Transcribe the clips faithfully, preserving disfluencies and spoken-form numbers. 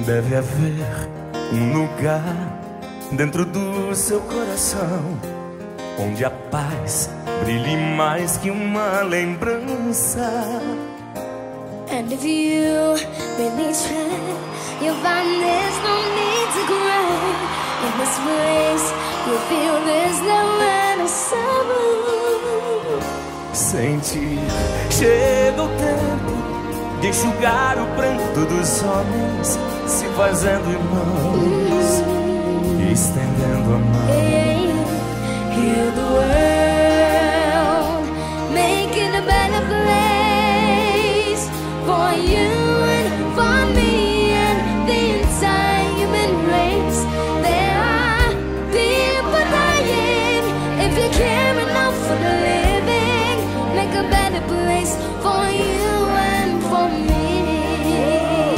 Deve haver um lugar dentro do seu coração onde a paz brilhe mais que uma lembrança. And if you really try, you'll find there's no need to cry. In this place, you'll feel there's no end of sorrow. Sentir, chega o tempo de enxugar o pranto dos homens, se fazendo irmãos e estendendo a mão. Heal the world, make it a better place for you and for me and the entire human race. There are people dying. If you care enough for the living, make a better place for you and for me.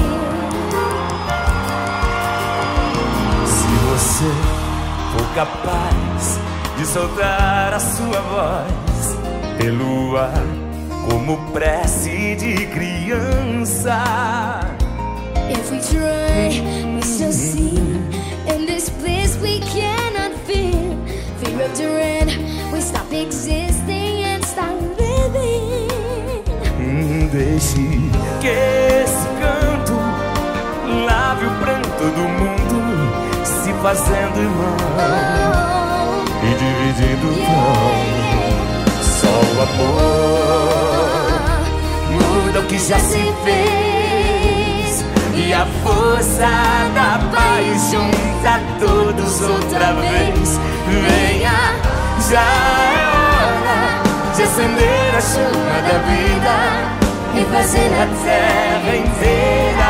Se você for capaz de soltar a sua voz pelo ar como prece de criança. If we try, we shall see. In this place we cannot feel fear of dread. We stop existing and start living. Hum, deixe que esse canto lave o pranto do mundo, se fazendo irmão. Oh. E dividindo o Yeah, pão. yeah. Só o amor muda o que já se fez, e a força da paz junta todos outra vez. Venha, já é hora de acender a chama da vida e fazer a terra inteira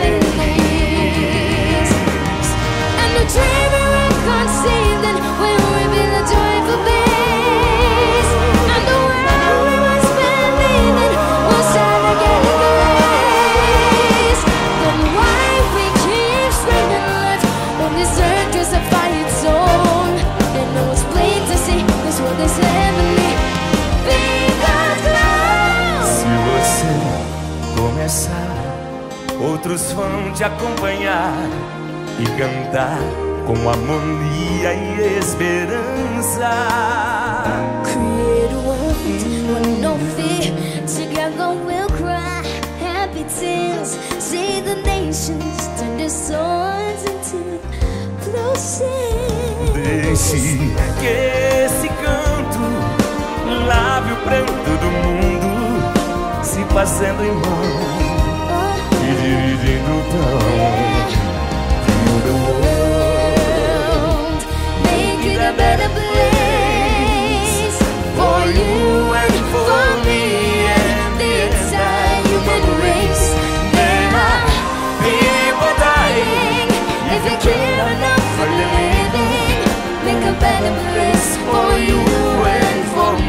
feliz. And the dream we can't see, then we'll reveal a joyful peace. And the world we once believed in will shine again in grace. Then why we keep spreading light when this earth is a fire its own? And no one's plain to see this world is heavenly. Because close. Se você começar, outros vão te acompanhar e cantar com harmonia e esperança. Create a world with no fear. Together we'll cry happy tears. See the nations turn their swords into plowshares. Deixe que esse canto lave o pranto do mundo, se fazendo irmão e dividindo o pão. Feel the world, Make it a better place for you and for me and the entire human race. there are people dying. If you care enough for the living, make a better place for you and for me.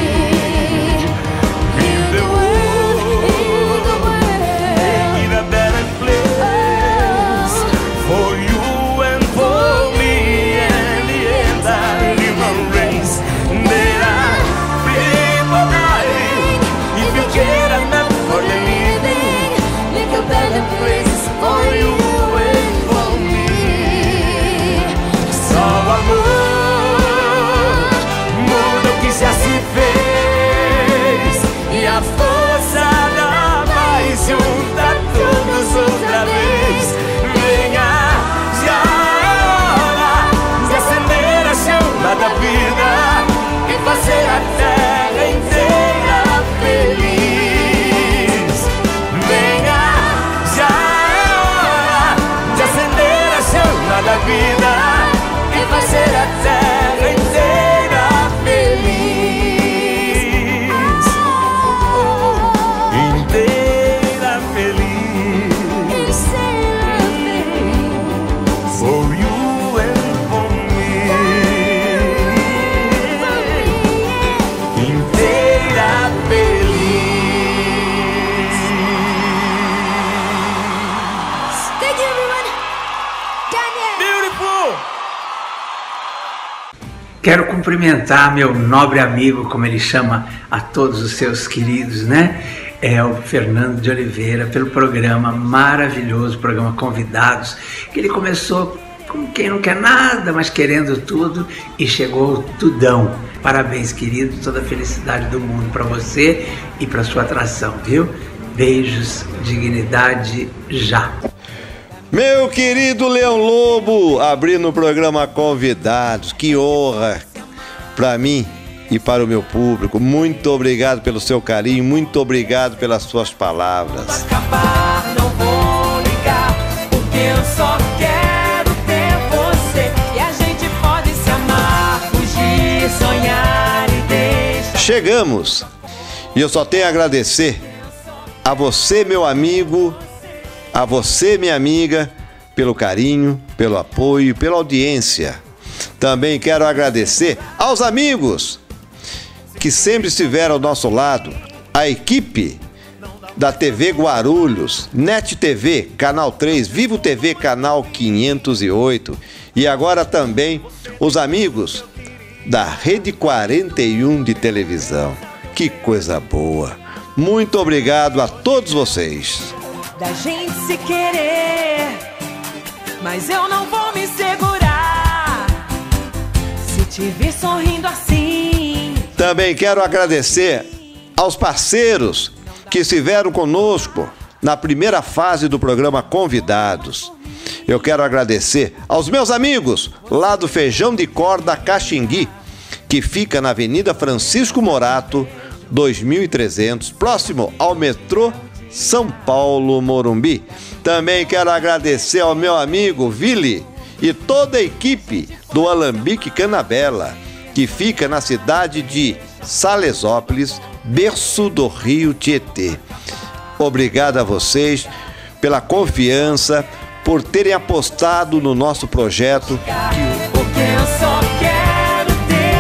Heal the world, Heal the world. make it a better place for you and for me and the entire human race. There are people dying. If you care enough for the living, Make a better place for you and for me. só o amor muda o que já se fez, e a força da paz junta todos outra vez. Venha, já é hora de acender a chama da vida e fazer a terra inteira feliz. Venha, já é hora de acender a chama da vida e fazer a terra inteira feliz. Inteira feliz. For you and for me. Inteira feliz. Thank you, everyone. Daniel. Beautiful. Quero cumprimentar meu nobre amigo, como ele chama a todos os seus queridos, né? é o Fernando de Oliveira, pelo programa maravilhoso, programa Convidados, que ele começou como quem não quer nada, mas querendo tudo, e chegou tudão. Parabéns, querido, toda a felicidade do mundo para você e para sua atração, viu? Beijos, dignidade, já. Meu querido Leão Lobo, abrindo o programa Convidados, que honra para mim e para o meu público. Muito obrigado pelo seu carinho, muito obrigado pelas suas palavras. Vai acabar, não vou ligar, porque eu só quero ter você. E a gente pode se amar, fugir, sonhar e deixar. Chegamos, e eu só tenho a agradecer a você, meu amigo, a você, minha amiga, pelo carinho, pelo apoio, pela audiência. Também quero agradecer aos amigos que sempre estiveram ao nosso lado, a equipe da T V Guarulhos, Net T V, Canal três, Vivo T V, Canal quinhentos e oito, e agora também os amigos da Rede quarenta e um de televisão. Que coisa boa! Muito obrigado a todos vocês. Da gente se querer, mas eu não vou me segurar. Se te vir sorrindo assim. Também quero agradecer aos parceiros que estiveram conosco na primeira fase do programa Convidados. Eu quero agradecer aos meus amigos lá do Feijão de Corda Caxingui, que fica na Avenida Francisco Morato, dois mil e trezentos, próximo ao metrô São Paulo Morumbi. Também quero agradecer ao meu amigo Vili e toda a equipe do Alambique Canabela, que fica na cidade de Salesópolis, berço do Rio Tietê. Obrigado a vocês pela confiança, por terem apostado no nosso projeto. Porque eu só quero ter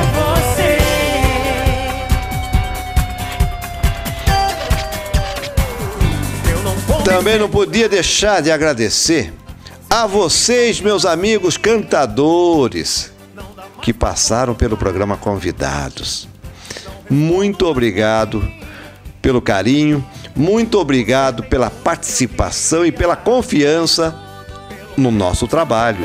você. Eu não vou. Também não podia deixar de agradecer a vocês, meus amigos cantadores, que passaram pelo programa Convidados. Muito obrigado pelo carinho, muito obrigado pela participação e pela confiança no nosso trabalho.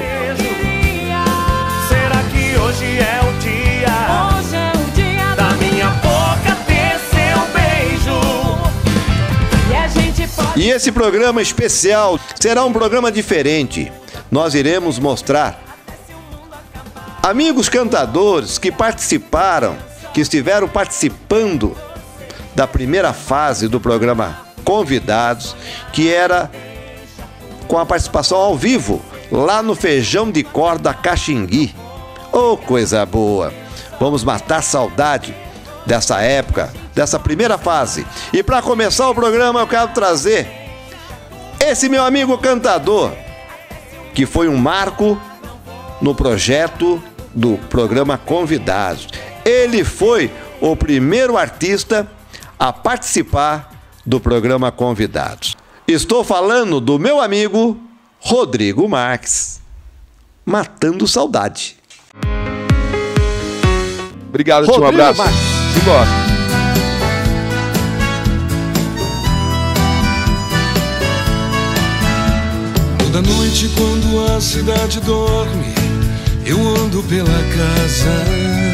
Será que hoje é o dia? Hoje é o dia da minha boca ter seu beijo. E a gente pode... E esse programa especial será um programa diferente. Nós iremos mostrar amigos cantadores que participaram, que estiveram participando da primeira fase do programa Convidados, que era com a participação ao vivo, lá no Feijão de Corda Caxingui. Oh, coisa boa! Vamos matar saudade dessa época, dessa primeira fase. E para começar o programa, eu quero trazer esse meu amigo cantador, que foi um marco no projeto do programa Convidados. Ele foi o primeiro artista a participar do programa Convidados. Estou falando do meu amigo Rodrigo Marques, Matando Saudade. Obrigado, tio, um abraço. Marques. Simbora. Toda noite quando a cidade dorme, eu ando pela casa.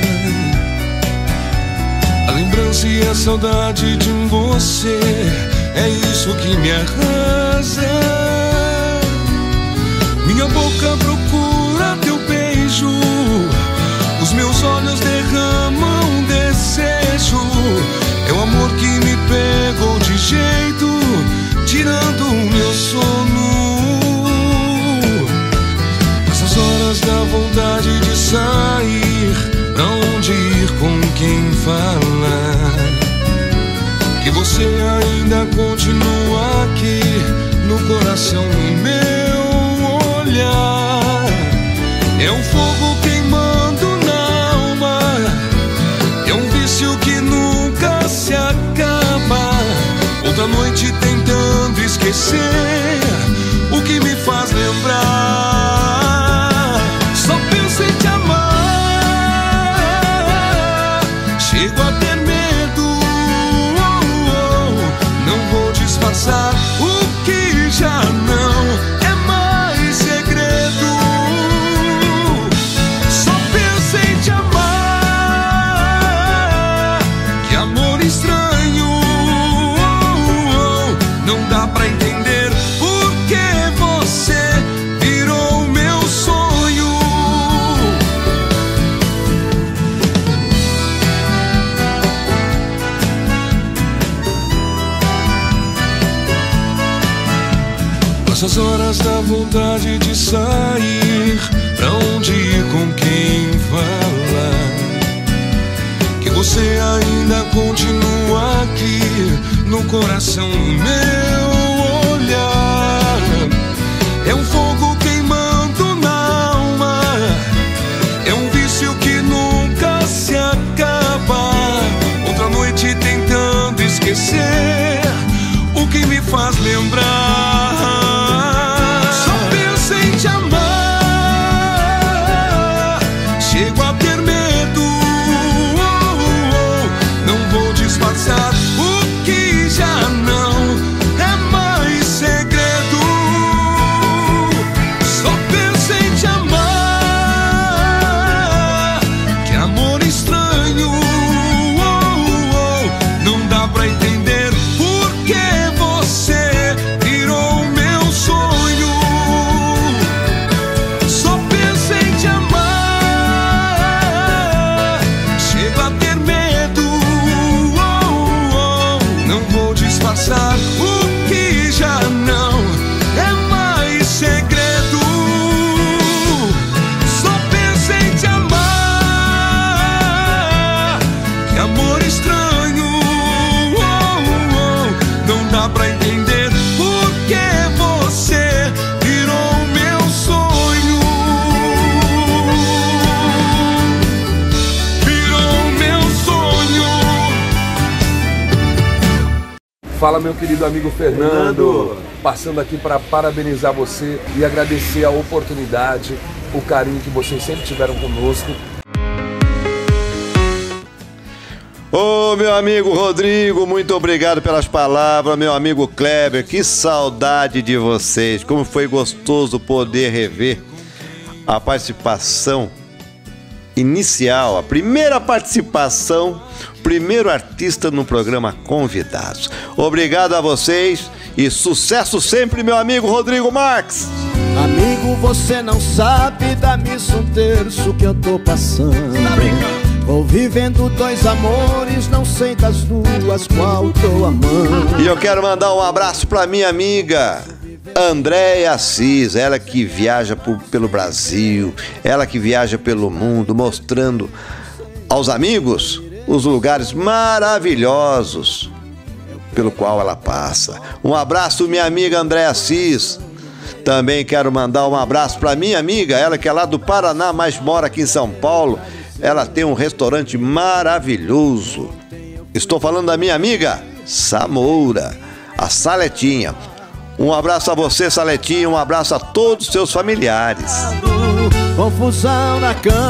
A lembrança e a saudade de você, é isso que me arrasa. Minha boca procura teu beijo, os meus olhos derramam desejo. É o amor que me pegou de jeito, tirando o meu sono. Essas horas dá vontade de sair, pra onde ir, com quem falar, que você ainda continua aqui no coração, no meu olhar. É um fogo queimando na alma, é um vício que nunca se acaba. Outra noite tentando esquecer o que me faz lembrar. Só penso em te amar, chego a ter medo, oh, oh, não Nessas horas dá vontade de sair, pra onde ir, com quem falar, que você ainda continua aqui no coração, no meu olhar. É um fogo queimando na alma, é um vício que nunca se acaba. Outra noite tentando esquecer o que me faz lembrar. Só penso em te amar, chego a ter medo, oh, oh, oh. Não vou disfarçar o que já não é mais segredo. Só penso em te amar, que amor estranho, oh, oh. Não dá pra entender por que você virou meu sonho. Só penso em te amar, chego a ter medo, oh, oh. Não vou disfarçar o que já não é mais segredo. Só penso em te amar, que amor estranho, oh, oh. Não dá pra entender por que você virou meu sonho. Virou meu sonho. Fala, meu querido amigo Fernando, passando aqui para parabenizar você e agradecer a oportunidade, o carinho que vocês sempre tiveram conosco. Ô, meu amigo Rodrigo, muito obrigado pelas palavras. Meu amigo Kleber, que saudade de vocês. Como foi gostoso poder rever a participação inicial, a primeira participação, primeiro artista no programa Convidados. Obrigado a vocês e sucesso sempre, meu amigo Rodrigo Marques. Amigo, você não sabe, dá-me um terço que eu tô passando. Vou vivendo dois amores, não sei das duas qual tô amando. E eu quero mandar um abraço pra minha amiga Andréia Assis, ela que viaja por, pelo Brasil, ela que viaja pelo mundo, mostrando aos amigos os lugares maravilhosos pelo qual ela passa. Um abraço, minha amiga Andréia Assis. Também quero mandar um abraço para minha amiga, ela que é lá do Paraná, mas mora aqui em São Paulo. Ela tem um restaurante maravilhoso. Estou falando da minha amiga Samoura, a Saletinha. Um abraço a você, Saletinha, um abraço a todos os seus familiares. Confusão na cama,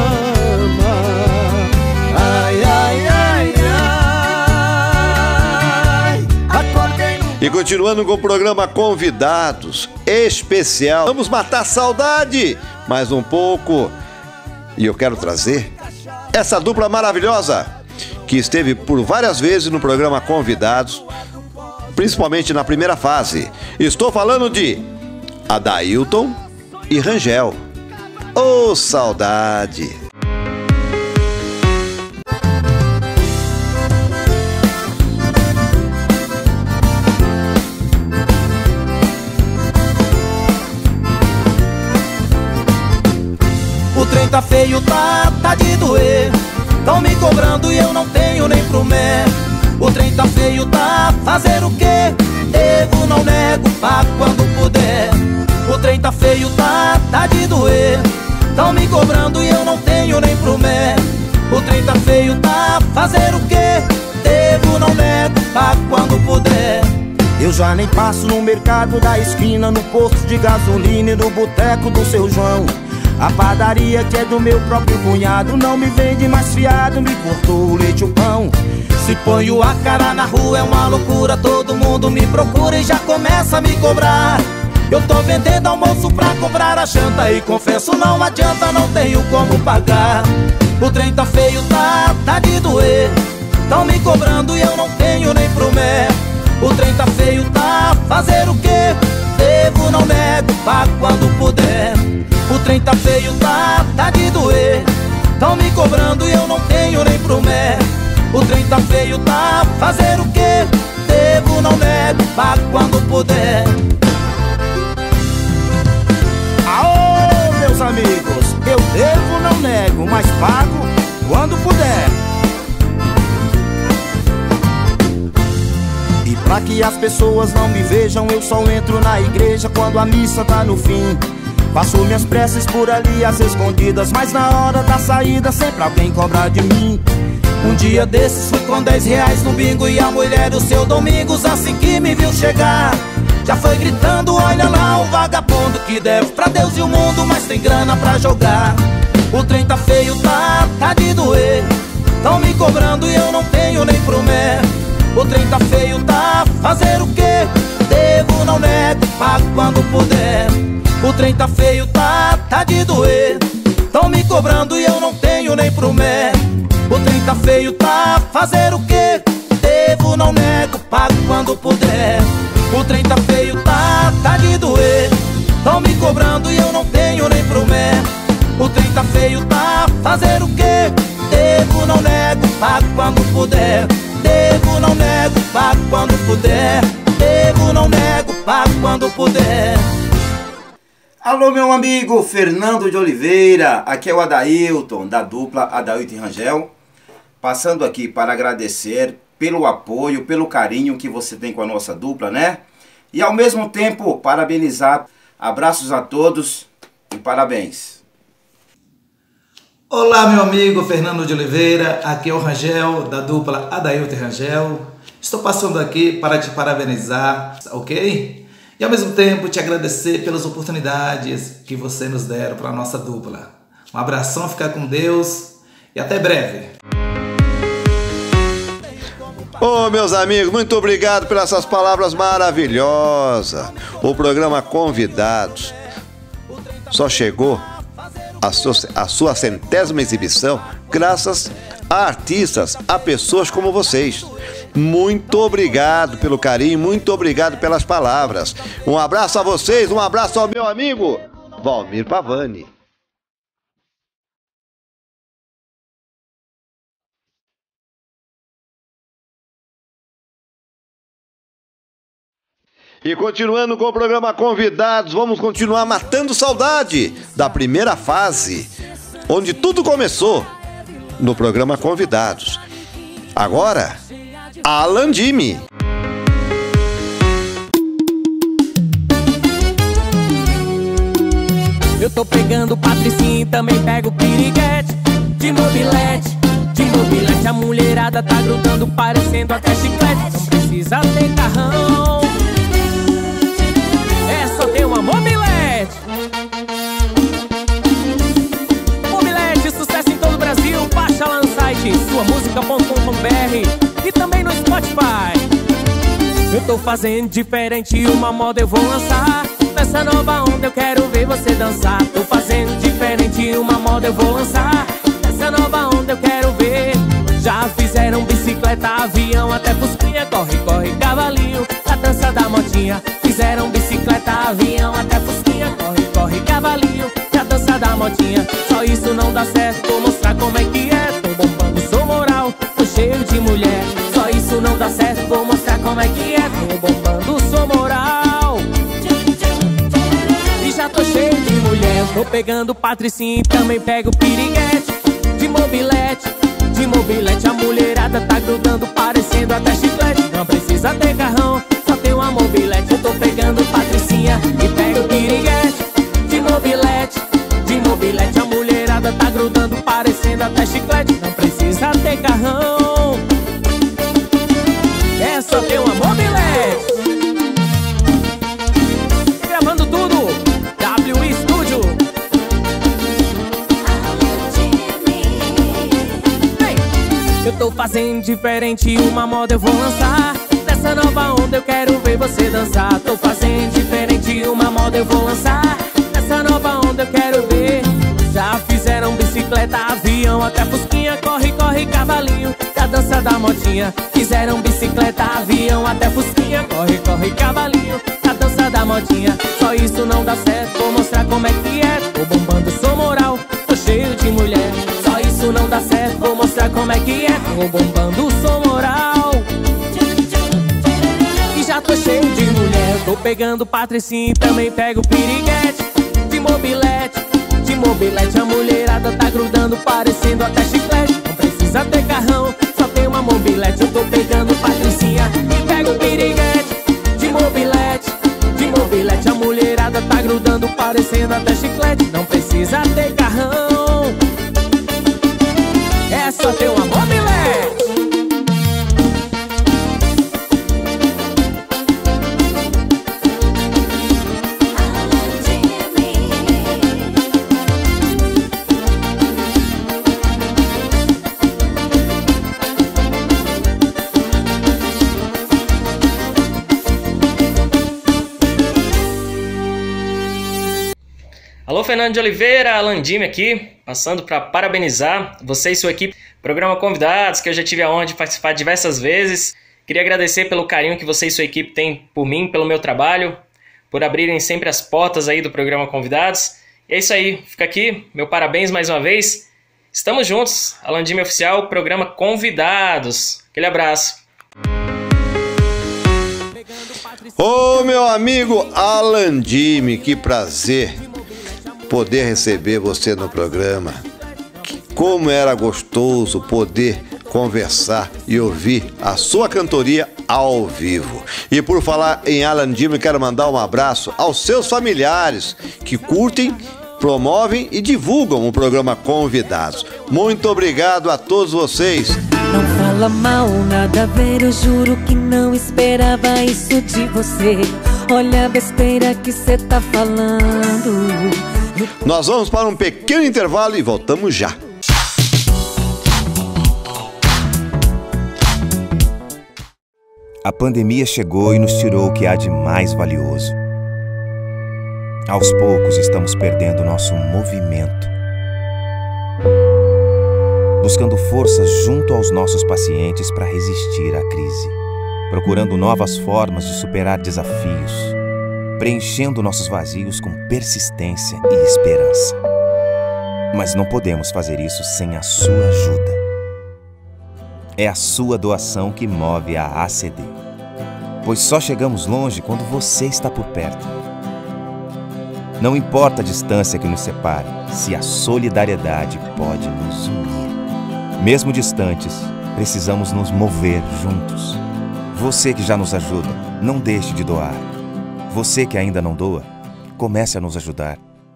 ai, ai, ai, ai. Acordei no... E continuando com o programa Convidados Especial, vamos matar a saudade mais um pouco. E eu quero trazer essa dupla maravilhosa que esteve por várias vezes no programa Convidados, principalmente na primeira fase. Estou falando de Adailton e Rangel. Oh, saudade! O trem tá feio, tá, tá de doer. Tão me cobrando e eu não tenho nem pro mé. O trem tá feio, tá, fazer o quê? Devo, não nego, pago quando puder. O trem tá feio, tá, tá de doer. Tão me cobrando e eu não tenho nem pro mé. O trem tá feio, tá, fazer o quê? Devo, não nego, pago quando puder. Eu já nem passo no mercado da esquina, no posto de gasolina e no boteco do seu João. A padaria que é do meu próprio cunhado não me vende mais fiado, me cortou o leite e o pão. Se ponho a cara na rua é uma loucura, todo mundo me procura e já começa a me cobrar. Eu tô vendendo almoço pra comprar a janta e confesso não adianta, não tenho como pagar. O trem tá feio, tá, tá de doer. Tão me cobrando e eu não tenho nem pro mé. O trem tá feio, tá, fazer o quê? Devo, não nego, pago quando puder. O trem tá feio, tá, tá de doer. Tão me cobrando e eu não tenho nem pro mé. O trem tá feio, tá, fazer o quê? Devo, não nego, pago quando puder. amigos, eu devo, não nego, mas pago quando puder. E pra que as pessoas não me vejam, eu só entro na igreja quando a missa tá no fim. Faço minhas preces por ali às escondidas, mas na hora da saída sempre alguém cobra de mim. Um dia desses fui com dez reais no bingo e a mulher do seu Domingos, assim que me viu chegar, já foi gritando: olha lá o vagabundo que deve pra Deus e o mundo, mas tem grana pra jogar. O trem tá feio, tá, tá de doer, tão me cobrando e eu não tenho nem pro mé. O trem tá feio, tá, fazer o quê? Devo, não nego, pago quando puder. O trem tá feio, tá, tá de doer, tão me cobrando e eu não tenho nem pro mé. O trem tá feio, tá, fazer o quê? Devo, não nego, pago quando puder. O trem tá feio, tá, tá de doer, tão me cobrando e eu não tenho nem pro mé. O trem tá feio, tá, fazer o quê? Devo, não nego, pago quando puder. Devo, não nego, pago quando puder. Devo, não nego, pago quando puder. Alô, meu amigo Fernando de Oliveira, aqui é o Adailton, da dupla Adailton e Rangel, passando aqui para agradecer pelo apoio, pelo carinho que você tem com a nossa dupla, né? E ao mesmo tempo, parabenizar. Abraços a todos e parabéns. Olá, meu amigo Fernando de Oliveira, aqui é o Rangel, da dupla Adailton e Rangel. Estou passando aqui para te parabenizar, ok? E ao mesmo tempo te agradecer pelas oportunidades que você nos deram para a nossa dupla. Um abração, fica com Deus e até breve. Ô, meus amigos, muito obrigado pelas suas palavras maravilhosas. O programa Convidados só chegou à sua, à sua centésima exibição graças a artistas, a pessoas como vocês. Muito obrigado pelo carinho, muito obrigado pelas palavras. Um abraço a vocês, um abraço ao meu amigo Valmir Pavani. E continuando com o programa Convidados, vamos continuar matando saudade da primeira fase, onde tudo começou no programa Convidados. Agora, Alan Jimmy. Eu tô pegando Patricinha, também pego piriguete, de mobilete, de mobilete. A mulherada tá grudando, parecendo até chiclete. Não precisa ter carrão, é só ter uma mobilete. Mobilete, sucesso em todo o Brasil. Baixa lá no site sua música ponto com ponto br e também no Spotify. Eu tô fazendo diferente, uma moda eu vou lançar. Nessa nova onda eu quero ver você dançar. Tô fazendo diferente, uma moda eu vou lançar. Nessa nova onda eu quero ver. Já fizeram bicicleta, avião, até fusquinha. Corre, corre, cavalinho, a dança da motinha. Fizeram bicicleta, avião, até fusquinha. Corre, corre, cavalinho, a dança da motinha. Só isso não dá certo, vou mostrar como é que é. Tô bombando, sou moral, tô cheio de mulher. Só isso não dá certo, vou mostrar como é que é. Tô bombando, sou moral e já tô cheio de mulher. Tô pegando Patricinha, também pego piriguete, de mobilete, de mobilete. A mulherada tá grudando, parecendo até chiclete. Não precisa ter carrão, só tem uma mobilete. Eu tô pegando Patricinha e pego piriguete, de mobilete, de mobilete. A mulherada tá grudando, parecendo até chiclete. Não precisa ter carrão, é só ter uma mobilete. Gravando tudo, W Studio. Hey. Eu tô fazendo diferente, uma moda eu vou lançar. Nessa nova onda eu quero ver você dançar. Tô fazendo diferente, uma moda eu vou lançar. Nessa nova onda eu quero ver. Já fizeram bicicleta, avião, até fusquinha. Corre, corre, cavalinho, da dança da motinha. Fizeram bicicleta, avião, até fusquinha. Corre, corre, cavalinho, da dança da motinha. Só isso não dá certo, vou mostrar como é que é. Tô bombando, sou moral, tô cheio de mulher. Só isso não dá certo, vou mostrar como é que é. Tô bombando, sou moral e já tô cheio de mulher. Tô pegando Patricinha, também pego piriguete, de mobilete, de mobilete, a mulherada tá grudando, parecendo até chiclete. Não precisa ter carrão, só tem uma mobilete. Eu tô pegando Patricinha e pego o piriguete. De mobilete, de mobilete, a mulherada tá grudando, parecendo até chiclete. Não precisa ter carrão, é só ter uma mobilete. Alô, Fernando de Oliveira, Alan Jimmy aqui, passando para parabenizar você e sua equipe. Programa Convidados, que eu já tive a honra de participar diversas vezes. Queria agradecer pelo carinho que você e sua equipe têm por mim, pelo meu trabalho, por abrirem sempre as portas aí do programa Convidados. E é isso aí, fica aqui, meu parabéns mais uma vez. Estamos juntos, Alan Jimmy Oficial, programa Convidados. Aquele abraço. Ô, meu amigo Alan Jimmy, que prazer poder receber você no programa. Como era gostoso poder conversar e ouvir a sua cantoria ao vivo. E por falar em Alan Jimmy, quero mandar um abraço aos seus familiares que curtem, promovem e divulgam o programa Convidados. Muito obrigado a todos vocês. Não fala mal, nada a ver, eu juro que não esperava isso de você. Olha a besteira que cê tá falando. Nós vamos para um pequeno intervalo e voltamos já. A pandemia chegou e nos tirou o que há de mais valioso. Aos poucos estamos perdendo nosso movimento, buscando forças junto aos nossos pacientes para resistir à crise, procurando novas formas de superar desafios, preenchendo nossos vazios com persistência e esperança. Mas não podemos fazer isso sem a sua ajuda. É a sua doação que move a A C D, pois só chegamos longe quando você está por perto. Não importa a distância que nos separe, se a solidariedade pode nos unir. Mesmo distantes, precisamos nos mover juntos. Você que já nos ajuda, não deixe de doar. Você que ainda não doa, comece a nos ajudar.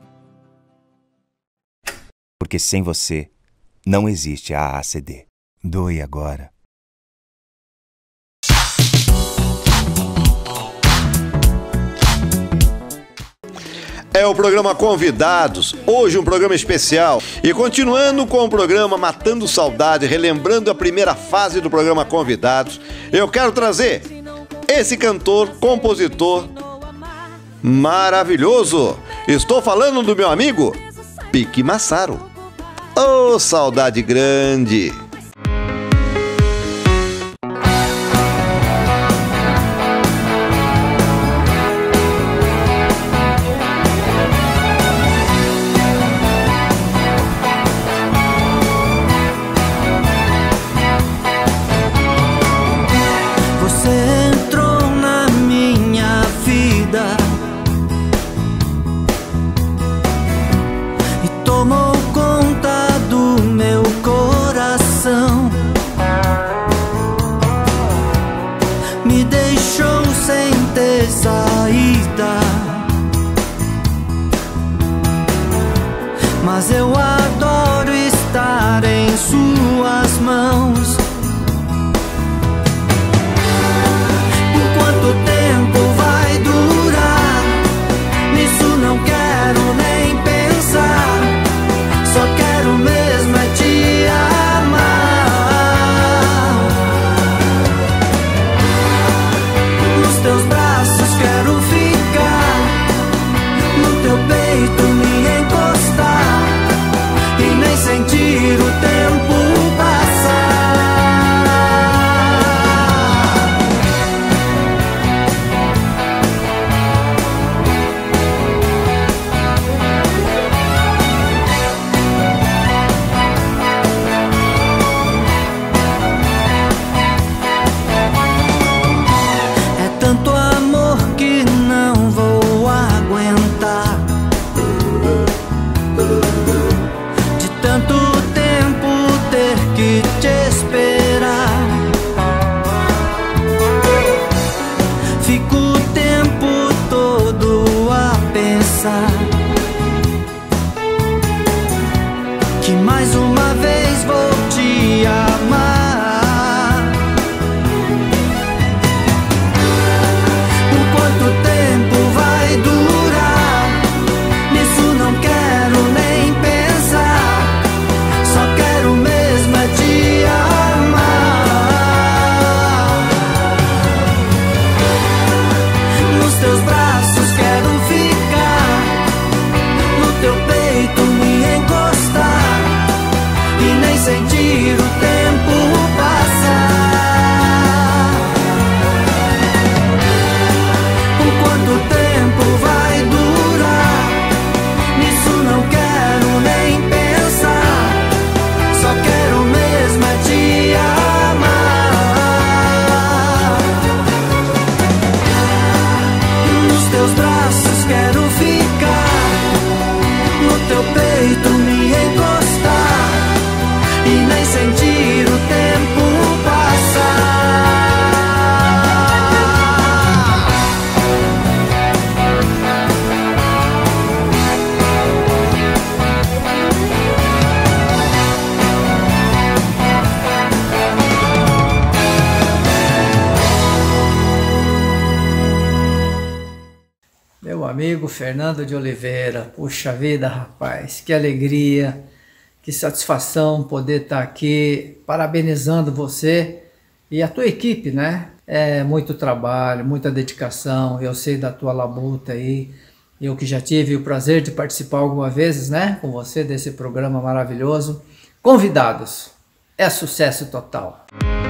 Porque sem você, não existe a A C D. Doe agora. É o programa Convidados, hoje um programa especial. E continuando com o programa Matando Saudade, relembrando a primeira fase do programa Convidados, eu quero trazer esse cantor, compositor maravilhoso. Estou falando do meu amigo Pique Massaro. Oh, saudade grande! Mas eu adoro estar em suas mãos. Por quanto tempo vai durar? Nisso não quero nem pensar. Só quero mesmo é te amar. Nos teus braços quero ficar, no teu peito me encostar e nem sentir o tempo passar. te esperar. Fico o tempo todo a pensar que mais uma vez vou te amar. Por quanto tempo vai durar? Nisso não quero nem pensar. Só quero mesmo é te amar. Nos teus braços quero ficar, no teu peito me encostar e nem sentir o tempo passar. Por quanto tempo vai durar? Nisso não quero nem pensar. Só quero mesmo é te amar. Nos teus braços quero ficar, no teu peito me encostar e nem sentir o tempo passar. Meu amigo Fernando de Oliveira, puxa vida, rapaz, que alegria, que satisfação poder estar aqui parabenizando você e a tua equipe, né? É muito trabalho, muita dedicação, eu sei da tua labuta aí, eu que já tive o prazer de participar algumas vezes, né, com você desse programa maravilhoso. Convidados, é sucesso total.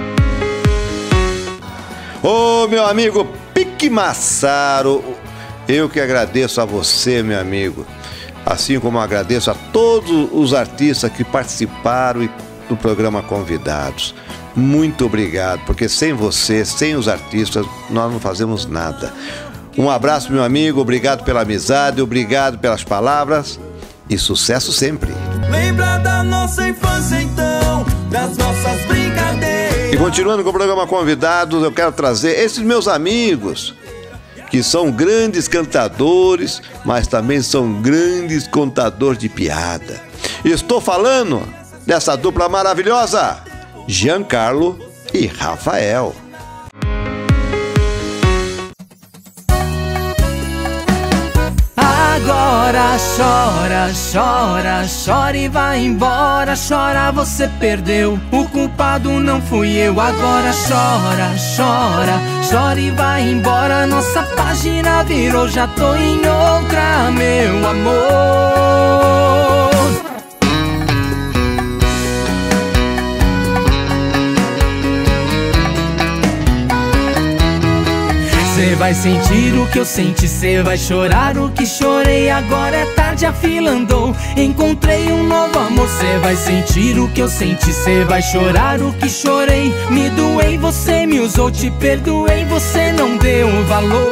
Ô, meu amigo Pique Massaro, eu que agradeço a você, meu amigo. Assim como agradeço a todos os artistas que participaram do programa Convidados. Muito obrigado, porque sem você, sem os artistas, nós não fazemos nada. Um abraço, meu amigo, obrigado pela amizade, obrigado pelas palavras e sucesso sempre. Lembra da nossa infância então, das nossas brincadeiras. E continuando com o programa Convidados, eu quero trazer esses meus amigos, que são grandes cantadores, mas também são grandes contadores de piada. Estou falando dessa dupla maravilhosa, Giancarlo e Rafael. Agora chora, chora, chora e vai embora. Chora, você perdeu, o culpado não fui eu. Agora chora, chora, chora e vai embora. Nossa página virou, já tô em outra, meu amor. Cê vai sentir o que eu senti, cê vai chorar o que chorei. Agora é tarde, a fila andou, encontrei um novo amor. Cê vai sentir o que eu senti, cê vai chorar o que chorei. Me doei, você me usou, te perdoei, você não deu valor.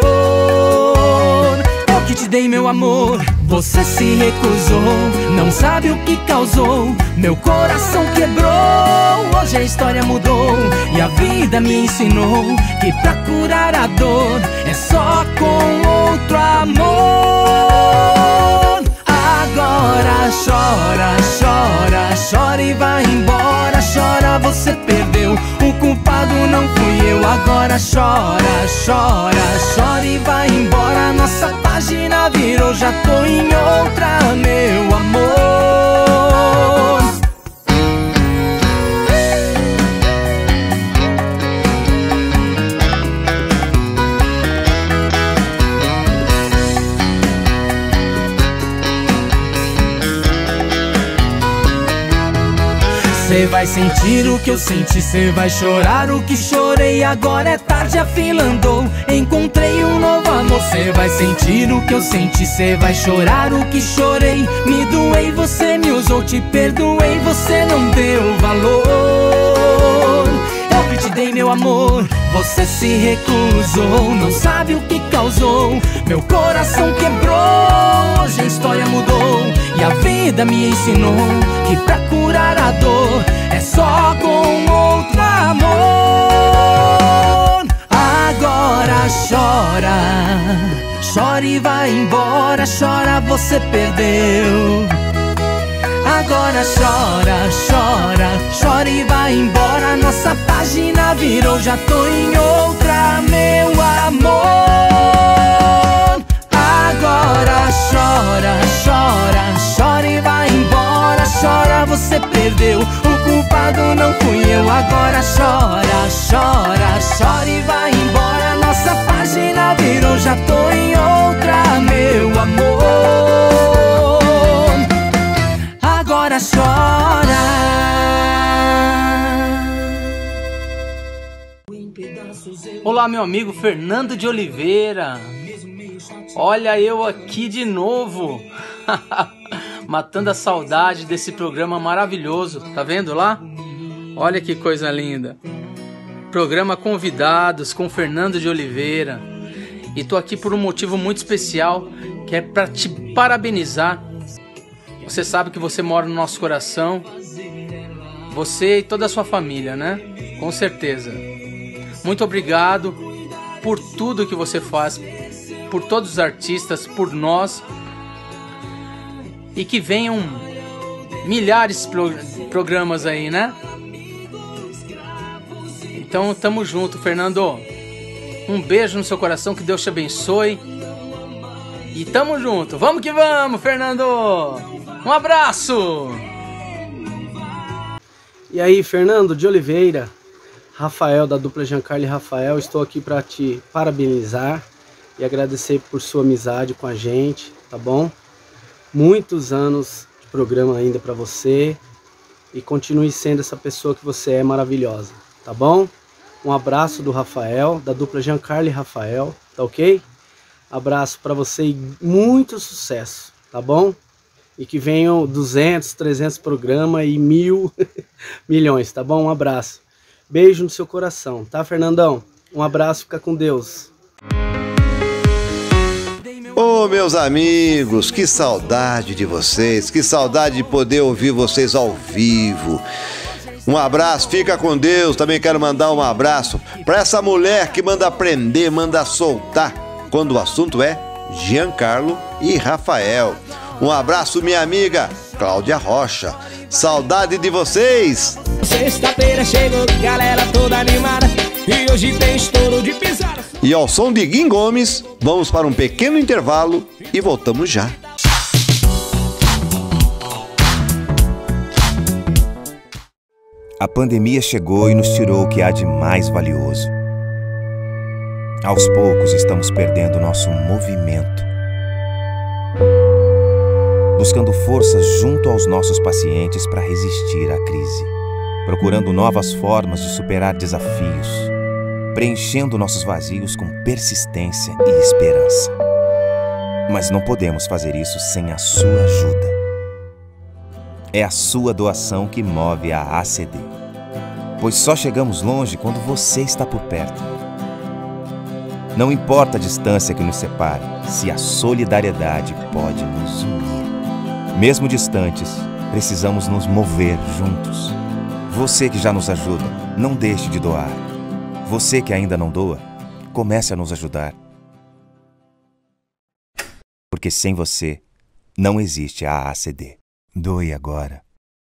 Eu que te dei meu amor, você se recusou, não sabe o que causou. Meu coração quebrou, hoje a história mudou e a vida me ensinou que pra curar a dor é só com outro amor. Agora chora, chora, chora e vai embora. Chora, você perdeu, o culpado não fui eu. Agora chora, chora, chora e vai embora. Nossa página virou, já tô em outra, meu amor. Cê vai sentir o que eu senti, cê vai chorar o que chorei. Agora é tarde, a fila andou, encontrei um novo amor. Cê vai sentir o que eu senti, cê vai chorar o que chorei. Me doei, você me usou, te perdoei, você não deu valor. Eu que te dei meu amor, você se recusou, não sabe o que causou. Meu coração quebrou, hoje a história mudou e a vida me ensinou que pra curar a dor é só com outro amor. Agora chora, chora e vai embora, chora, você perdeu. Agora chora, chora, chora e vai embora, nossa página virou, já tô em outra, meu amor. Agora chora, chora, chora e vai embora, chora, você perdeu, o culpado não fui eu. Agora chora, chora, chora e vai embora, nossa página virou, já tô em outra, meu amor. Agora chora. Olá, meu amigo Fernando de Oliveira. Olha eu aqui de novo. Matando a saudade desse programa maravilhoso. Tá vendo lá? Olha que coisa linda. Programa Convidados com Fernando de Oliveira. E tô aqui por um motivo muito especial, que é para te parabenizar. Você sabe que você mora no nosso coração. Você e toda a sua família, né? Com certeza. Muito obrigado por tudo que você faz, por todos os artistas, por nós. E que venham milhares de pro- programas aí, né? Então, tamo junto, Fernando. Um beijo no seu coração, que Deus te abençoe. E tamo junto. Vamos que vamos, Fernando. Um abraço. E aí, Fernando de Oliveira, Rafael da dupla Giancarlo e Rafael, estou aqui para te parabenizar e agradecer por sua amizade com a gente, tá bom? Muitos anos de programa ainda para você e continue sendo essa pessoa que você é maravilhosa, tá bom? Um abraço do Rafael, da dupla Giancarlo e Rafael, tá ok? Abraço para você e muito sucesso, tá bom? E que venham duzentos, trezentos programas e mil milhões, tá bom? Um abraço. Beijo no seu coração, tá, Fernandão? Um abraço, fica com Deus. Ô, meus amigos, que saudade de vocês, que saudade de poder ouvir vocês ao vivo. Um abraço, fica com Deus. Também quero mandar um abraço para essa mulher que manda aprender, manda soltar, quando o assunto é Giancarlo e Rafael. Um abraço, minha amiga Cláudia Rocha. Saudade de vocês. Sexta-feira chegou, galera toda animada, e hoje tem estouro de pisada. E ao som de Guim Gomes, vamos para um pequeno intervalo e voltamos já. A pandemia chegou e nos tirou o que há de mais valioso. Aos poucos estamos perdendo nosso movimento, buscando forças junto aos nossos pacientes para resistir à crise, procurando novas formas de superar desafios, preenchendo nossos vazios com persistência e esperança. Mas não podemos fazer isso sem a sua ajuda. É a sua doação que move a A C D, pois só chegamos longe quando você está por perto. Não importa a distância que nos separe, se a solidariedade pode nos unir. Mesmo distantes, precisamos nos mover juntos. Você que já nos ajuda, não deixe de doar. Você que ainda não doa, comece a nos ajudar. Porque sem você, não existe a A C D. Doe agora.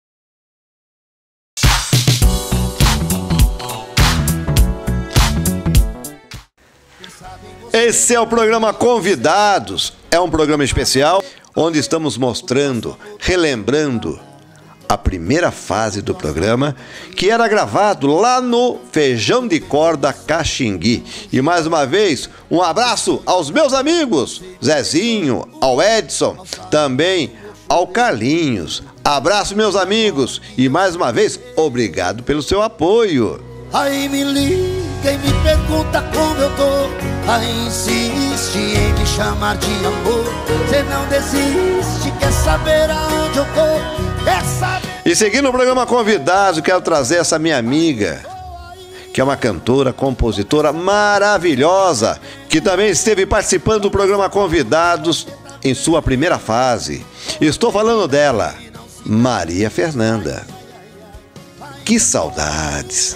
Esse é o programa Convidados. É um programa especial onde estamos mostrando, relembrando a primeira fase do programa, que era gravado lá no Feijão de Corda Caxingui. E mais uma vez, um abraço aos meus amigos, Zezinho, ao Edson, também ao Carlinhos. Abraço, meus amigos, e mais uma vez, obrigado pelo seu apoio. Aí me liga e me pergunta como eu tô. Aí insiste em me chamar de amor. Cê não desiste, quer saber aonde eu tô, quer saber... E seguindo o programa Convidados, eu quero trazer essa minha amiga, que é uma cantora, compositora maravilhosa, que também esteve participando do programa Convidados em sua primeira fase. Estou falando dela, Maria Fernanda. que saudades.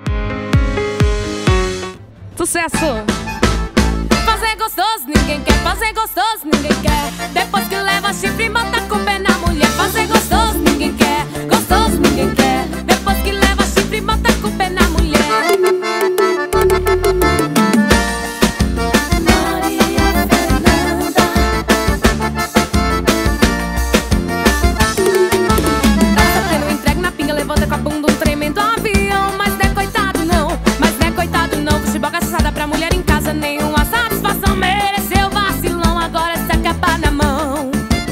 Sucesso! Fazer gostoso, ninguém quer. Fazer gostoso, ninguém quer. Depois que leva chifre, bota com pé na mulher. Fazer gostoso, ninguém quer. Gostoso, ninguém quer. Depois que leva chifre, bota com pé na mulher. Levanta com a bunda um tremendo avião. Mas não é coitado não, mas não é coitado não. Fuxiboca assada pra mulher em casa, nenhuma satisfação. Mereceu vacilão, agora se acabar na mão.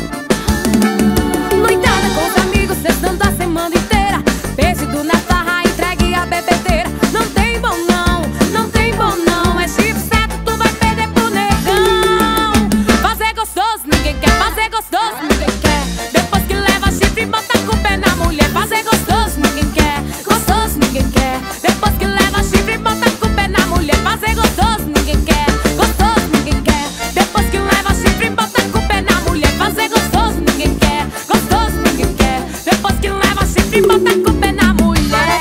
Noitada com os amigos, cestando a semana inteira. Beijo na farra, entregue a bebedeira. Não tem bom não, não tem bom não. É chifre certo, tu vai perder pro negão. Fazer gostoso, ninguém quer. Fazer gostoso, ninguém quer. Depois que leva chifre, bota com o pé na mulher. Fazer gostoso, ninguém quer. Gostoso, ninguém quer. Depois que leva chifre, bota com o pé na mulher. Fazer gostoso, ninguém quer. Gostoso, ninguém quer. Depois que leva chifre, bota com o pé na mulher. Fazer gostoso, ninguém quer. Gostoso, ninguém quer. Depois que leva chifre, bota com o pé na mulher.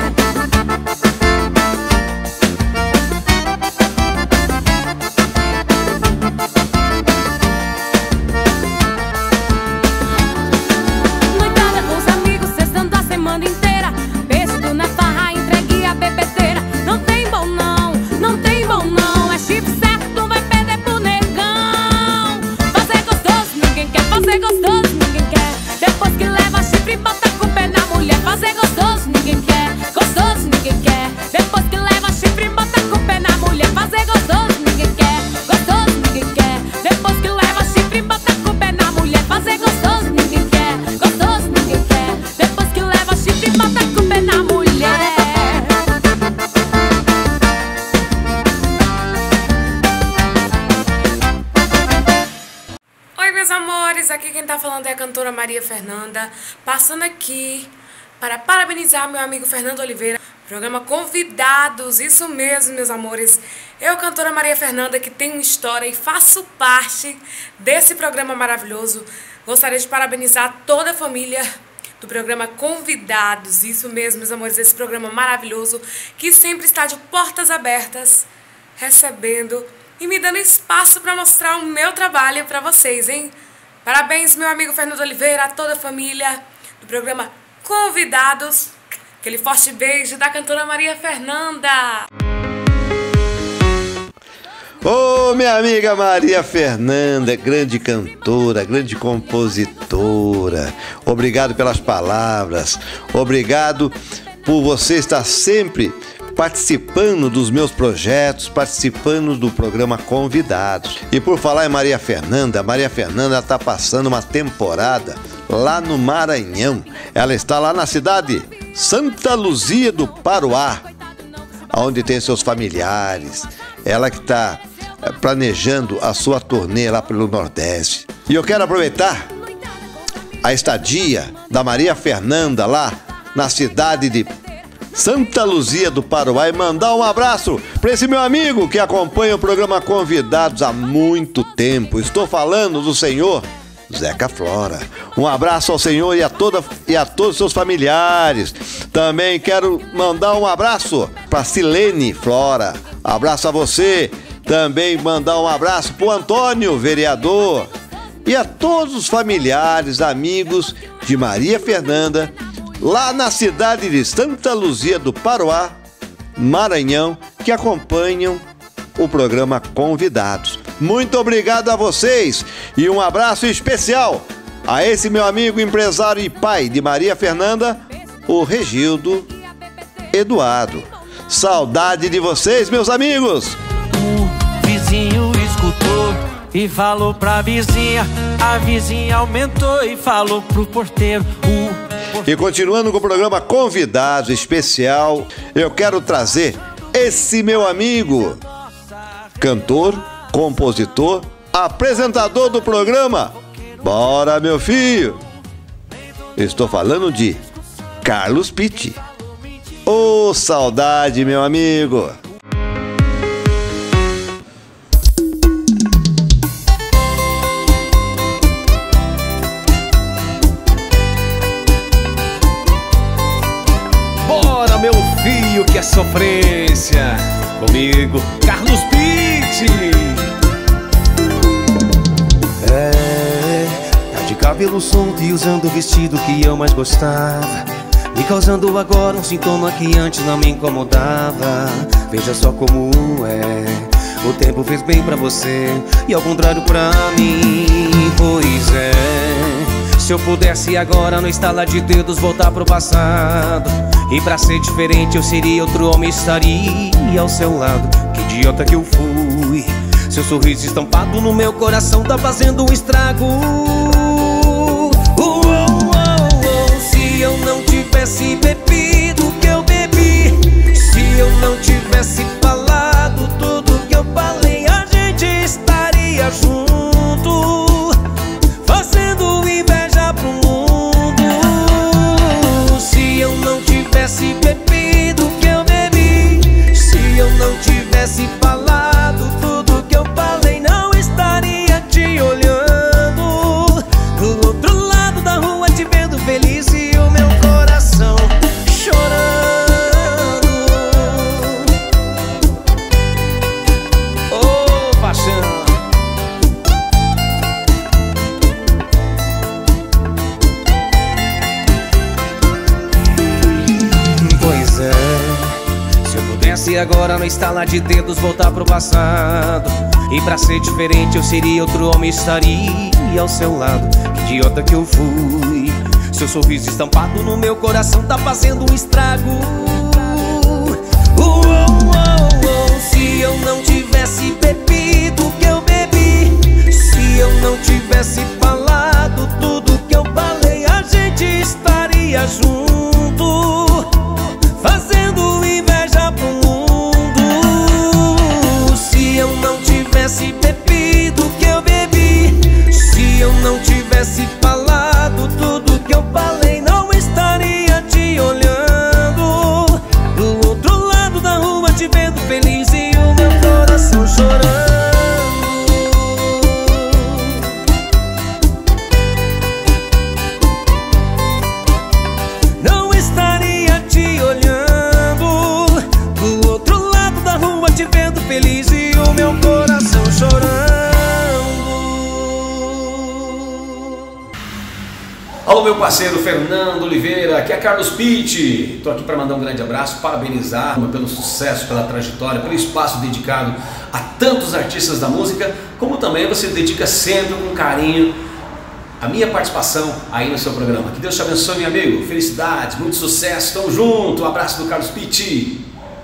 Noitada com os amigos, cestando a semana inteira. Beijo na farra, entregue a bebedeira. Não tem bom não, não tem bom não. É chifre certo, tu vai perder pro negão. Fazer gostoso, ninguém quer. Fazer gostoso, ninguém quer. Depois que leva chifre, bota com o pé na mulher. Fazer gostoso, ninguém quer. Gostoso, ninguém quer. Depois que leva chifre, bota com o pé na mulher. Fazer gostoso, ninguém quer. Gostoso, ninguém quer. Depois que leva chifre, bota com o pé na mulher. Fazer gostoso, ninguém quer. Gostoso, ninguém quer. Depois que leva chifre, bota com o pé na mulher. Oi, meus amores, aqui quem tá falando é a cantora Maria Fernanda, passando aqui para parabenizar meu amigo Fernando Oliveira, programa Convidados, isso mesmo, meus amores. Eu, cantora Maria Fernanda, que tenho história e faço parte desse programa maravilhoso, gostaria de parabenizar toda a família do programa Convidados, isso mesmo, meus amores, esse programa maravilhoso que sempre está de portas abertas, recebendo e me dando espaço para mostrar o meu trabalho para vocês, hein? Parabéns, meu amigo Fernando Oliveira, a toda a família do programa Convidados. Aquele forte beijo da cantora Maria Fernanda. Ô, oh, minha amiga Maria Fernanda, grande cantora, grande compositora. Obrigado pelas palavras. Obrigado por você estar sempre participando dos meus projetos, participando do programa Convidados. E por falar em Maria Fernanda, Maria Fernanda está passando uma temporada lá no Maranhão. Ela está lá na cidade Santa Luzia do Paruá, onde tem seus familiares. Ela que está planejando a sua turnê lá pelo Nordeste. E eu quero aproveitar a estadia da Maria Fernanda lá na cidade de Santa Luzia do Paruá e mandar um abraço para esse meu amigo que acompanha o programa Convidados há muito tempo. Estou falando do senhor Zeca Flora. Um abraço ao senhor e a, toda, e a todos os seus familiares. Também quero mandar um abraço para Silene Flora. Abraço a você. Também mandar um abraço para o Antônio, vereador. E a todos os familiares, amigos de Maria Fernanda, lá na cidade de Santa Luzia do Paruá, Maranhão, que acompanham o programa Convidados. Muito obrigado a vocês e um abraço especial a esse meu amigo empresário e pai de Maria Fernanda, o Regildo Eduardo. Saudade de vocês, meus amigos! O vizinho escutou e falou pra vizinha, a vizinha aumentou e falou pro porteiro. O E continuando com o programa Convidados especial, eu quero trazer esse meu amigo, cantor, compositor, apresentador do programa. Bora, meu filho! Estou falando de Carlos Pitti. Ô, oh, saudade, meu amigo! frio, que é sofrência. Comigo, Carlos Pitt. É, tá de cabelo solto e usando o vestido que eu mais gostava, me causando agora um sintoma que antes não me incomodava. Veja só como é, o tempo fez bem pra você e ao contrário pra mim. Pois é, se eu pudesse agora no estalar de dedos voltar pro passado, e pra ser diferente eu seria outro homem, estaria ao seu lado. Que idiota que eu fui, seu sorriso estampado no meu coração tá fazendo um estrago. Uh, uh, uh, uh, se eu não tivesse bebido o que eu bebi, se eu não tivesse falado tudo que eu falei, a gente estaria junto, fazendo inveja pro mundo. Se eu não tivesse bebido o que eu bebi, se eu não tivesse falado tudo que eu falei, não estaria te olhando do outro lado da rua, te vendo feliz e o meu coração chorando. Ô, paixão. Pois é, se eu pudesse agora no estalar de dedos voltar pro passado, e pra ser diferente eu seria outro homem, estaria ao seu lado. Que idiota que eu fui, seu sorriso estampado no meu coração tá fazendo um estrago. Uh, uh, uh, uh, se eu não tivesse bebido o que eu bebi, se eu não tivesse falado tudo que eu falei, a gente estaria junto, fazendo inveja pro mundo. Se eu não tivesse bebido o que eu bebi, se eu não tivesse falado tudo que eu falei, não estaria te olhando do outro lado da rua, te vendo feliz e o meu coração chorando. Não estaria te olhando do outro lado da rua, te vendo feliz e o meu coração chorando. Alô, meu parceiro Fernando Oliveira, aqui é Carlos Pitt. Tô aqui para mandar um grande abraço, parabenizar pelo sucesso, pela trajetória, pelo espaço dedicado a tantos artistas da música, como também você dedica sempre com carinho a minha participação aí no seu programa. Que Deus te abençoe, meu amigo. Felicidades, muito sucesso, tamo junto. Um abraço do Carlos Pitt.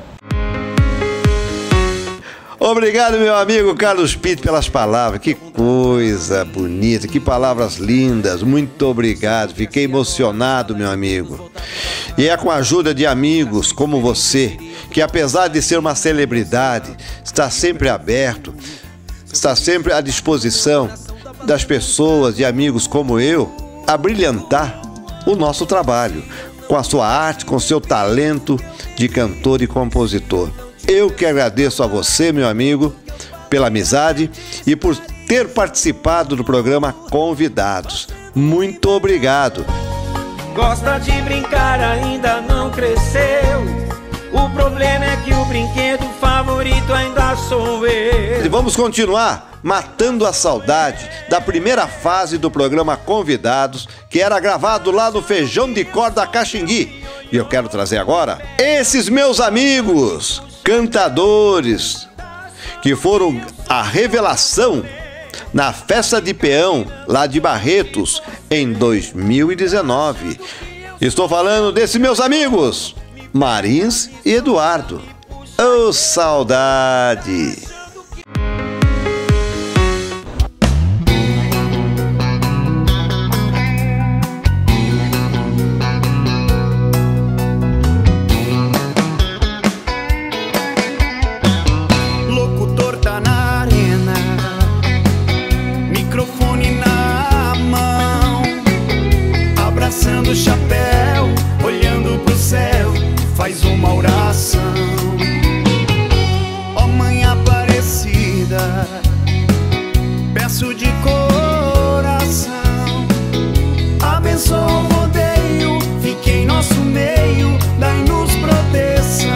Obrigado, meu amigo Carlos Pitt, pelas palavras. Que coisa bonita, que palavras lindas. Muito obrigado. Fiquei emocionado, meu amigo. E é com a ajuda de amigos como você, que apesar de ser uma celebridade, está sempre aberto, está sempre à disposição das pessoas e amigos como eu a brilhantar o nosso trabalho com a sua arte, com o seu talento de cantor e compositor. Eu que agradeço a você, meu amigo, pela amizade e por ter participado do programa Convidados. Muito obrigado. Gosta de brincar, ainda não cresceu. O problema é que o brinquedo favorito ainda sou eu. E vamos continuar matando a saudade da primeira fase do programa Convidados, que era gravado lá no Feijão de Corda Caxingui. E eu quero trazer agora esses meus amigos cantadores que foram a revelação na festa de peão lá de Barretos em dois mil e dezenove. Estou falando desses meus amigos Marins e Eduardo. Oh, saudade! Locutor tá na arena, microfone na mão, abraçando o chapéu, olhando pro céu, faz uma oração. Ó Mãe Aparecida, peço de coração, abençoa o rodeio, fique em nosso meio, dai-nos proteção.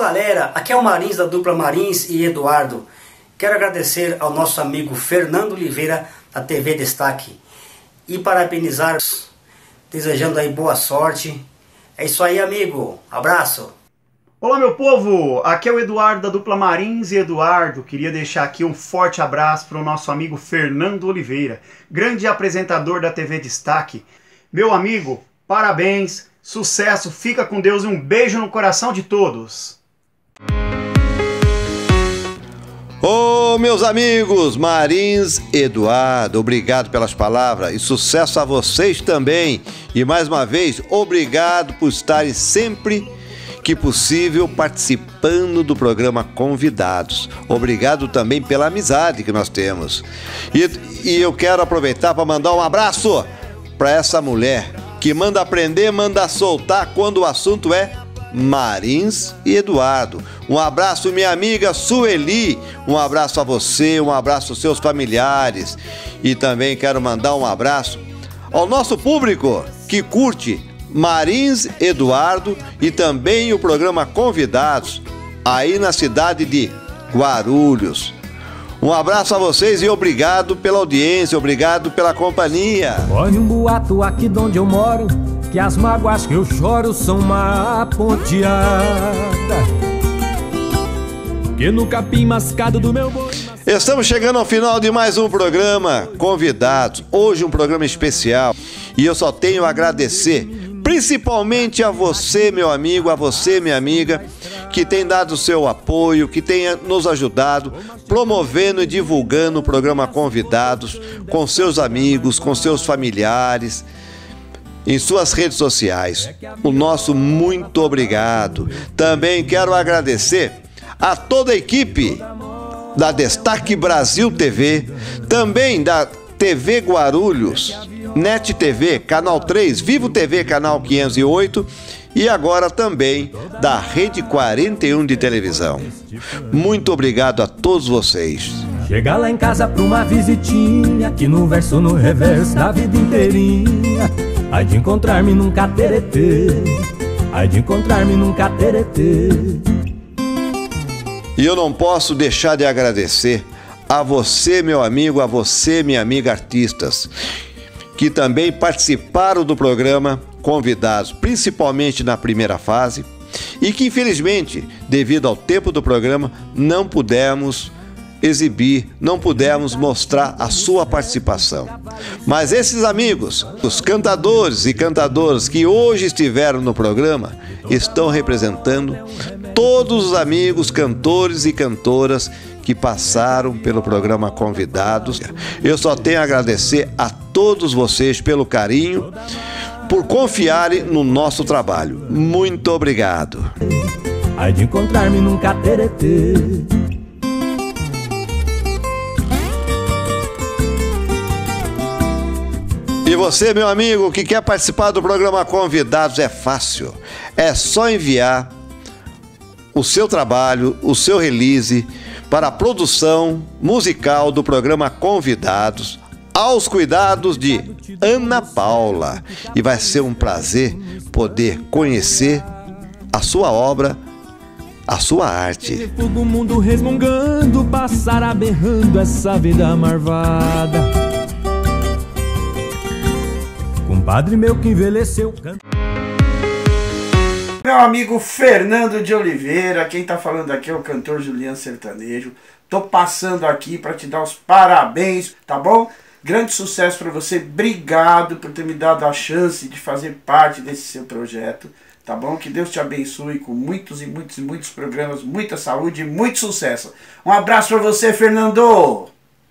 galera, aqui é o Marins da dupla Marins e Eduardo. Quero agradecer ao nosso amigo Fernando Oliveira da T V Destaque e parabenizar, desejando aí boa sorte. É isso aí, amigo. Abraço. Olá, meu povo, aqui é o Eduardo da dupla Marins e Eduardo. Queria deixar aqui um forte abraço para o nosso amigo Fernando Oliveira, grande apresentador da T V Destaque. Meu amigo, parabéns, sucesso, fica com Deus e um beijo no coração de todos. Ô, meus amigos, Marins, Eduardo, obrigado pelas palavras e sucesso a vocês também. E mais uma vez, obrigado por estarem sempre que possível participando do programa Convidados. Obrigado também pela amizade que nós temos. E, e eu quero aproveitar para mandar um abraço para essa mulher que manda aprender, manda soltar quando o assunto é Marins e Eduardo. Um abraço, minha amiga Sueli, um abraço a você, um abraço aos seus familiares. E também quero mandar um abraço ao nosso público que curte Marins, Eduardo e também o programa Convidados aí na cidade de Guarulhos. Um abraço a vocês e obrigado pela audiência, obrigado pela companhia. Corre um boato aqui de onde eu moro, que as mágoas que eu choro são uma ponteada, que no capim mascado do meu boi. Estamos chegando ao final de mais um programa Convidados. Hoje um programa especial e eu só tenho a agradecer principalmente a você, meu amigo, a você, minha amiga, que tem dado o seu apoio, que tem nos ajudado, promovendo e divulgando o programa Convidados com seus amigos, com seus familiares, em suas redes sociais. O nosso muito obrigado. Também quero agradecer a toda a equipe da Destaque Brasil T V, também da T V Guarulhos, Net T V, Canal três, Vivo T V, Canal quinhentos e oito e agora também da Rede quarenta e um de televisão. Muito obrigado a todos vocês. Chega lá em casa pra uma visitinha, que no verso no reverso da vida inteirinha, ai de encontrar-me num cateretê, ai de encontrar-me num cateretê. E eu não posso deixar de agradecer a você, meu amigo, a você, minha amiga, artistas, que também participaram do programa Convidados, principalmente na primeira fase, e que infelizmente, devido ao tempo do programa, não pudemos exibir, não pudemos mostrar a sua participação. Mas esses amigos, os cantadores e cantadoras que hoje estiveram no programa, estão representando todos os amigos, cantores e cantoras que passaram pelo programa Convidados. Eu só tenho a agradecer a todos vocês pelo carinho, por confiarem no nosso trabalho. Muito obrigado. Ai de encontrar-me num cateretê. E você, meu amigo, que quer participar do programa Convidados, é fácil. É só enviar o seu trabalho, o seu release para a produção musical do programa Convidados, aos cuidados de Ana Paula. E vai ser um prazer poder conhecer a sua obra, a sua arte. O mundo resmungando, passar aberrando essa vida marvada. Compadre meu que envelheceu canta. Meu amigo Fernando de Oliveira, quem tá falando aqui é o cantor Juliano Sertanejo. Tô passando aqui para te dar os parabéns, tá bom? Grande sucesso para você, obrigado por ter me dado a chance de fazer parte desse seu projeto, tá bom? Que Deus te abençoe com muitos e muitos e muitos programas, muita saúde e muito sucesso. Um abraço para você, Fernando!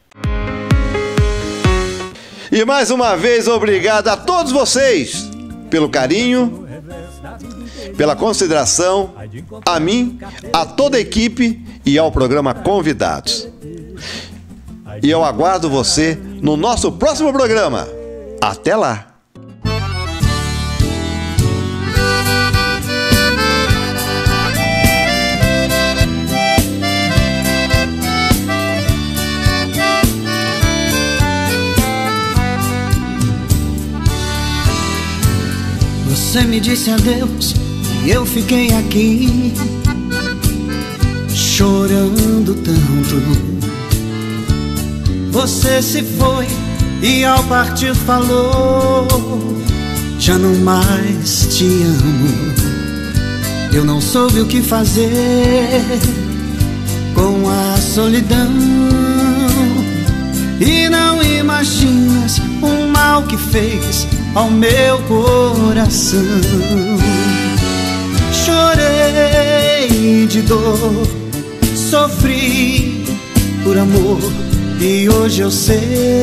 E mais uma vez, obrigado a todos vocês pelo carinho, pela consideração, a mim, a toda a equipe e ao programa Convidados. E eu aguardo você no nosso próximo programa. Até lá! Você me disse adeus e eu fiquei aqui chorando tanto. Você se foi e ao partir falou: já não mais te amo. Eu não soube o que fazer com a solidão. E não imaginas o mal que fez ao meu coração. Chorei de dor, sofri por amor, e hoje eu sei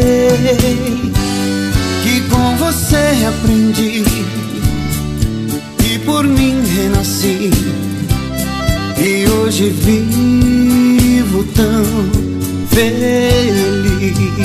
que com você aprendi e por mim renasci. E hoje vivo tão feliz.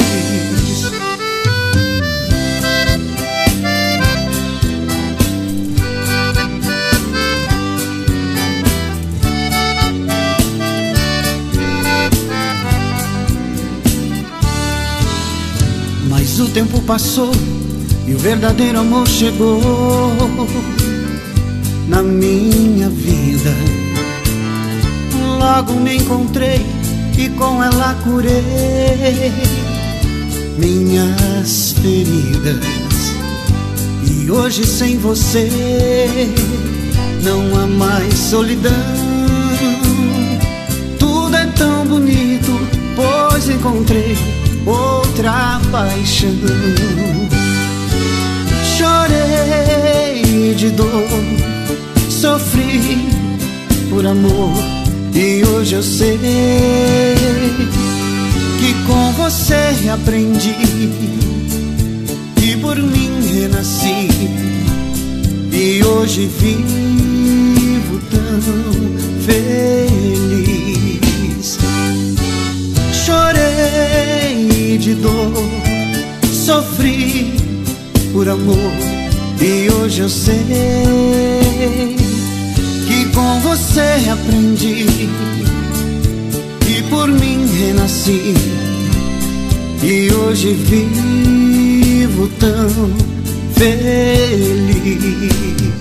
Mas o tempo passou e o verdadeiro amor chegou na minha vida. Logo me encontrei e com ela curei minhas feridas. E hoje sem você não há mais solidão. Tudo é tão bonito, pois encontrei outra paixão. Chorei de dor, sofri por amor, e hoje eu sei que com você aprendi e por mim renasci. E hoje vivo tão feliz. Chorei de dor, sofri por amor, e hoje eu sei que com você aprendi e por mim renasci. E hoje vivo tão feliz.